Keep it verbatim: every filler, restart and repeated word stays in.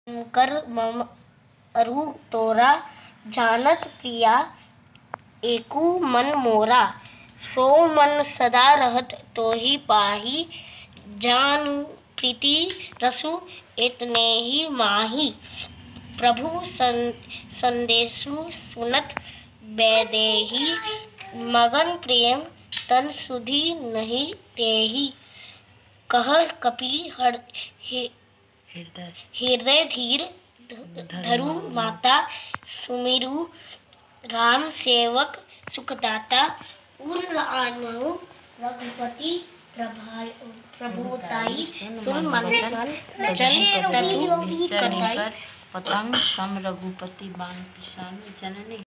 कर मम अरु तोरा, जानत प्रिया एकु मन मोरा। सो मन सदा रहत तोहि पाही, जानु प्रीति रसु एतने ही माही। प्रभु संदेशु सुनत बैदेही, मगन प्रेम तन सुधि नहीं तेही। कह कपि हृदय धीर धरु माता, सुमिरु राम सेवक सुखदाता। उर आनहु रघुपति प्रभुताई, सुन मन वचन ततु करताई। पतंग सम रघुपति बाण पिसानु जननी।